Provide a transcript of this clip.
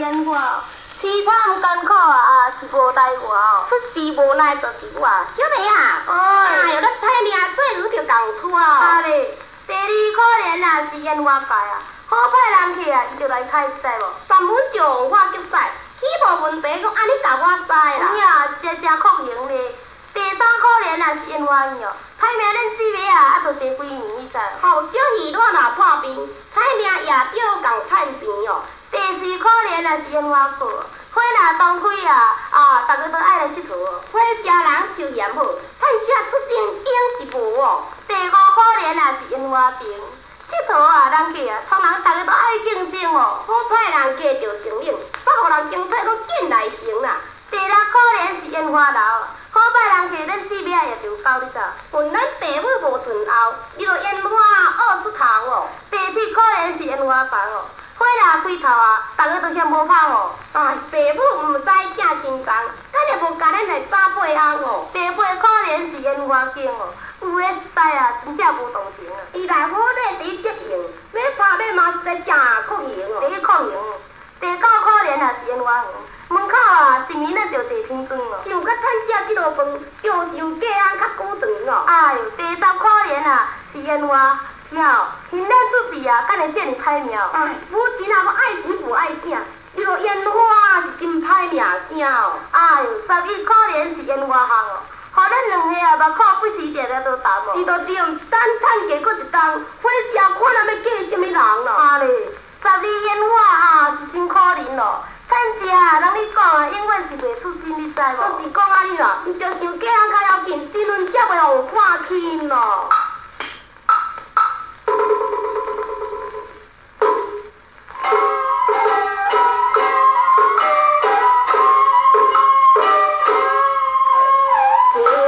烟花，凄惨艰苦啊，是无代我哦，出师无奈就是我。 小妹啊，哎呦，咱歹命做女就共错啊哦。 咧，第二可怜啊是烟花界啊，好歹人客啊，伊就来开使无， 三分钟我决赛，起无问题，讲安尼甲我知啦。 有影真真酷刑咧。第三可怜啊是烟花院哦，歹命恁四个啊，啊，着坐几年你知无？ 后小戏我若破病，歹命也着共趁钱哦。 第四可怜啊是烟花课，火若当开啊，大家都爱来佚佗哦。 火家人收盐好，趁啥出正经是无哦。 第五可怜啊是烟花亭，佚佗啊，人客啊，通人大家都爱竞争哦。 好歹人家着承认，煞互人经济拢紧来成啦。 第六可怜是烟花楼，好歹人客恁四个也着够你知？ 问咱爸母无顺后，伊着烟花学出头哦。 第七可怜是烟花房哦，火若开头啊，大家都嫌无芳哦。 哎，爸母毋知囝轻重，咱也无甲恁来打八项哦。 第八可怜是烟花景哦，有诶实在啊，真正无同情啊。 伊来好咧伫接应，要拍马嘛实在真酷刑哦。 第一酷刑，第九可怜啊是烟花园，门口啊一年咱着坐天灯哦。 想甲趁食即落饭，叫上过安较久长哦。 哎呦，第十可怜啊是烟花庙，现在出事啊，敢会这么歹命？ 哎，母亲啊，我爱钱无爱囝，伊落烟花是真歹命声哦。 哎呦，11可怜是烟花巷哦，互咱两个啊目眶不时定了都淡哦。 伊着着等趁价搁一冬，火车看咱要嫁什么人咯？ 啊咧，12烟花啊是真可怜咯。趁食啊，人咧讲啊，永远是袂出心，你知无？ 就是讲安尼啦，毋着想嫁人较要紧，新闻才袂互看轻咯。 天